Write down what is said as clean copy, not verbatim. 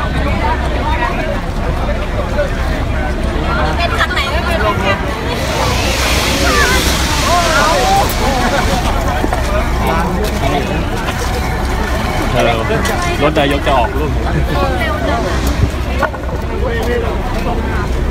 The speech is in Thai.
เป็นทางไหนก็เป็นแค่รถนายกจะออกรุ่น